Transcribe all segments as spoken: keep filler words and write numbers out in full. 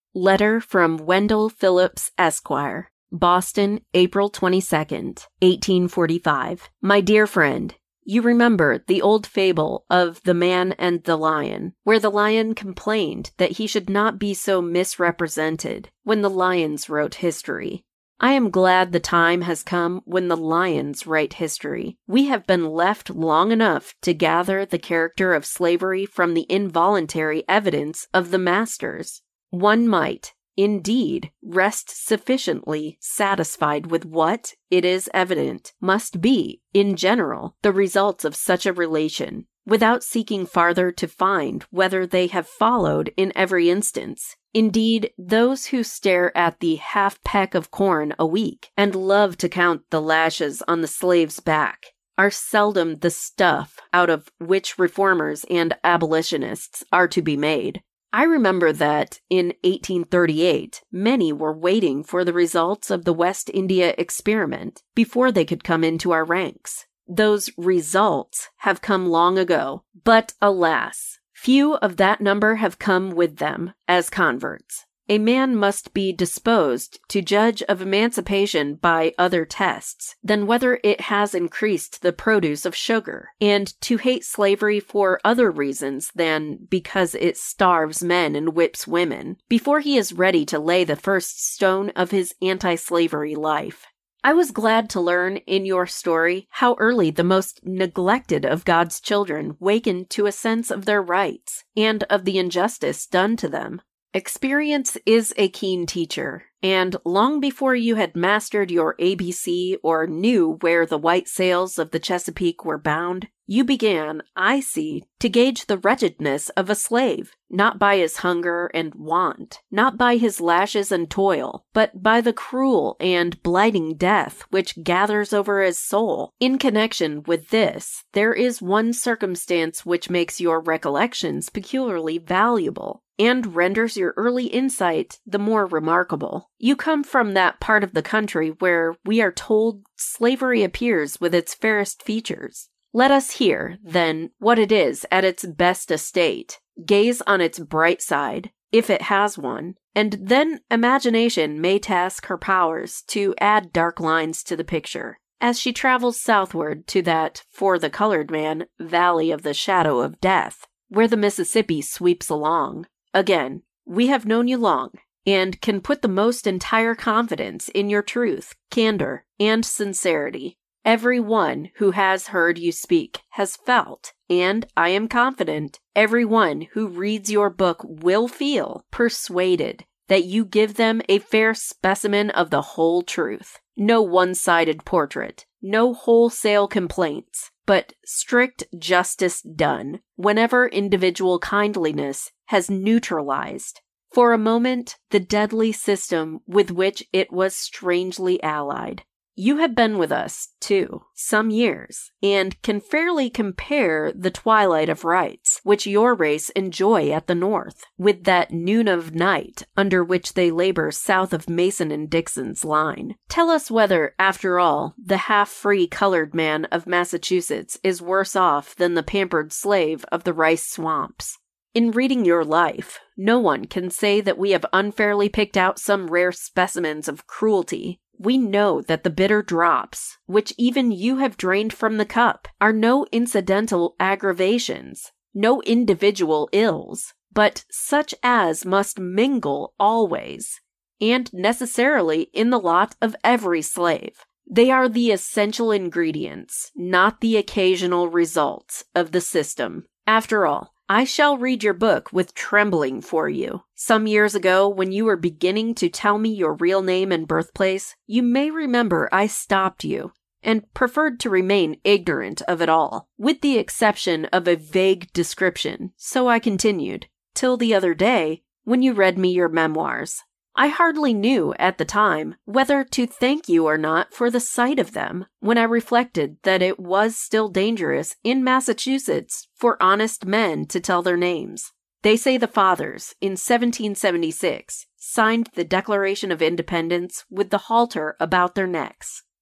Letter from Wendell Phillips, Esquire, Boston, April twenty-second, eighteen forty-five. My dear friend, you remember the old fable of the man and the lion, where the lion complained that he should not be so misrepresented when the lions wrote history. I am glad the time has come when the lions write history. We have been left long enough to gather the character of slavery from the involuntary evidence of the masters. One might, indeed, rest sufficiently satisfied with what, it is evident, must be, in general, the results of such a relation, without seeking farther to find whether they have followed in every instance. Indeed, those who stare at the half-peck of corn a week and love to count the lashes on the slave's back are seldom the stuff out of which reformers and abolitionists are to be made. I remember that in eighteen thirty-eight, many were waiting for the results of the West India experiment before they could come into our ranks. Those results have come long ago, but alas, few of that number have come with them as converts. A man must be disposed to judge of emancipation by other tests than whether it has increased the produce of sugar, and to hate slavery for other reasons than because it starves men and whips women, before he is ready to lay the first stone of his anti-slavery life. I was glad to learn in your story how early the most neglected of God's children wakened to a sense of their rights and of the injustice done to them. Experience is a keen teacher, and long before you had mastered your A B C or knew where the white sails of the Chesapeake were bound, you began, I see, to gauge the wretchedness of a slave, not by his hunger and want, not by his lashes and toil, but by the cruel and blighting death which gathers over his soul. In connection with this, there is one circumstance which makes your recollections peculiarly valuable, and renders your early insight the more remarkable. You come from that part of the country where we are told slavery appears with its fairest features. Let us hear, then, what it is at its best estate, gaze on its bright side, if it has one, and then imagination may task her powers to add dark lines to the picture, as she travels southward to that, for the colored man, valley of the shadow of death, where the Mississippi sweeps along. Again, we have known you long, and can put the most entire confidence in your truth, candor, and sincerity. Every one who has heard you speak has felt, and I am confident every one who reads your book will feel persuaded that you give them a fair specimen of the whole truth. No one-sided portrait, no wholesale complaints, but strict justice done whenever individual kindliness has neutralized, for a moment, the deadly system with which it was strangely allied. You have been with us, too, some years, and can fairly compare the twilight of rights which your race enjoy at the North with that noon of night under which they labor south of Mason and Dixon's line. Tell us whether, after all, the half-free colored man of Massachusetts is worse off than the pampered slave of the rice swamps. In reading your life, no one can say that we have unfairly picked out some rare specimens of cruelty. We know that the bitter drops, which even you have drained from the cup, are no incidental aggravations, no individual ills, but such as must mingle always, and necessarily in the lot of every slave. They are the essential ingredients, not the occasional results of the system. After all, I shall read your book with trembling for you. Some years ago, when you were beginning to tell me your real name and birthplace, you may remember I stopped you and preferred to remain ignorant of it all, with the exception of a vague description, so I continued, till the other day, when you read me your memoirs. I hardly knew at the time whether to thank you or not for the sight of them, when I reflected that it was still dangerous in Massachusetts for honest men to tell their names. They say the fathers, in seventeen seventy-six, signed the Declaration of Independence with the halter about their necks.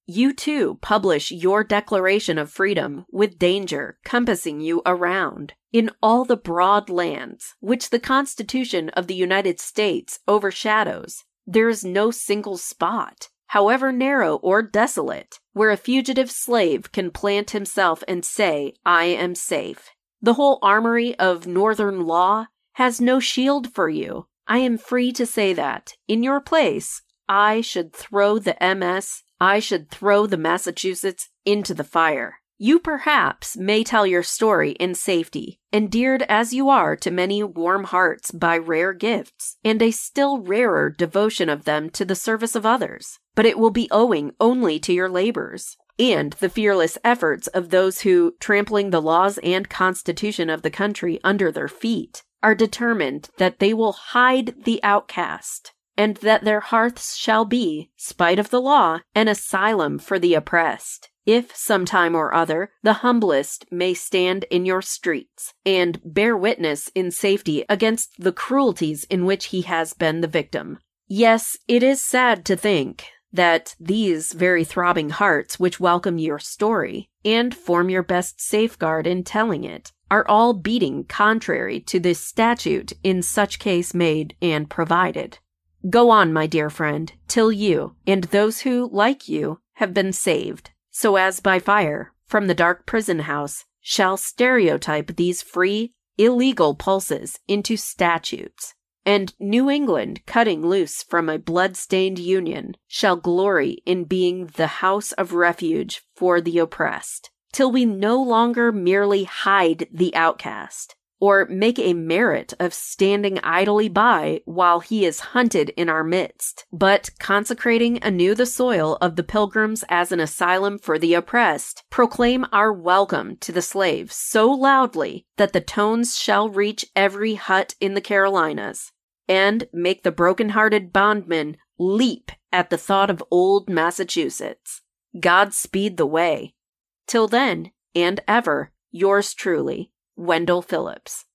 you too publish your Declaration of Freedom with danger compassing you around. In all the broad lands which the Constitution of the United States overshadows, there is no single spot, however narrow or desolate, where a fugitive slave can plant himself and say, I am safe. The whole armory of Northern law has no shield for you. I am free to say that, in your place, I should throw the M S, I should throw the Massachusetts into the fire. You perhaps may tell your story in safety, endeared as you are to many warm hearts by rare gifts, and a still rarer devotion of them to the service of others. But it will be owing only to your labors, and the fearless efforts of those who, trampling the laws and constitution of the country under their feet, are determined that they will hide the outcast, and that their hearths shall be, spite of the law, an asylum for the oppressed, if some time or other the humblest may stand in your streets, and bear witness in safety against the cruelties in which he has been the victim. Yes, it is sad to think that these very throbbing hearts which welcome your story, and form your best safeguard in telling it, are all beating contrary to the statute in such case made and provided. Go on, my dear friend, till you, and those who, like you, have been saved, so as by fire, from the dark prison house, shall stereotype these free, illegal pulses into statutes, and New England, cutting loose from a blood-stained union, shall glory in being the house of refuge for the oppressed, till we no longer merely hide the outcast, or make a merit of standing idly by while he is hunted in our midst, but consecrating anew the soil of the Pilgrims as an asylum for the oppressed, proclaim our welcome to the slave so loudly that the tones shall reach every hut in the Carolinas, and make the broken-hearted bondman leap at the thought of old Massachusetts. God speed the way. Till then, and ever, yours truly, Wendell Phillips.